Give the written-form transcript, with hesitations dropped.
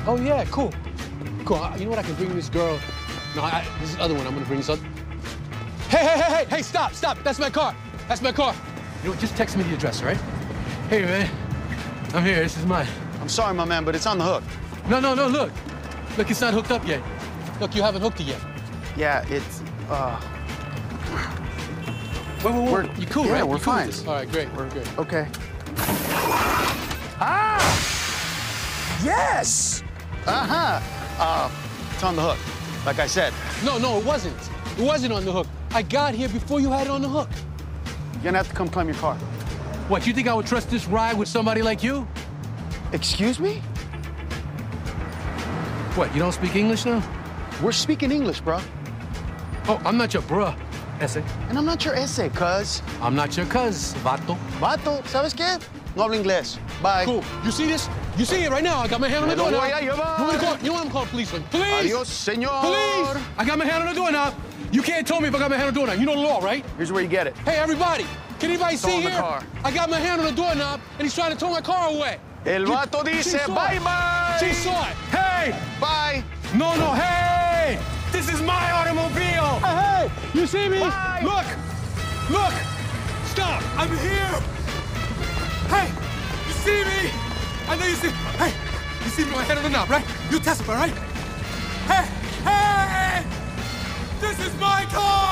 Oh, yeah, cool. Cool. You know what? I can bring this girl. No, this is the other one. I'm gonna bring this other. Hey, stop. That's my car. That's my car. You know what? Just text me the address, all right? Hey, man. I'm here. This is mine. I'm sorry, my man, but it's on the hook. No, look. Look, it's not hooked up yet. Look, you haven't hooked it yet. Yeah, it's, Whoa. You cool, right? Yeah, we're You cool fine. with this? All right, great. We're good. Okay. Yes! It's on the hook, like I said. No, it wasn't. It wasn't on the hook. I got here before you had it on the hook. You're gonna have to come climb your car. What, you think I would trust this ride with somebody like you? Excuse me? What, you don't speak English now? We're speaking English, bro. Oh, I'm not your bruh, ese. And I'm not your ese, cuz. I'm not your cuz, vato. Vato, ¿sabes qué? No hablo inglés. Bye. Cool. You see this? You see it right now. I got my hand on the Me lo doorknob. voy a llevar. You want me to call? You know what? I'm calling police. Police! Adios, señor. Police! I got my hand on the doorknob. You can't tell me if I got my hand on the doorknob. You know the law, right? Here's where you get it. Hey, everybody. Can anybody see on the here? car. I got my hand on the doorknob, and he's trying to tow my car away. El vato She dice saw bye it. bye. She saw it. Hey! Bye. No, hey! This is my automobile! Hey! You see me? Bye. Look! Stop! I'm here! Hey! You see me? I know you see. Hey! You see me with my hand on the knob, right? You testify, right? Hey! This is my car!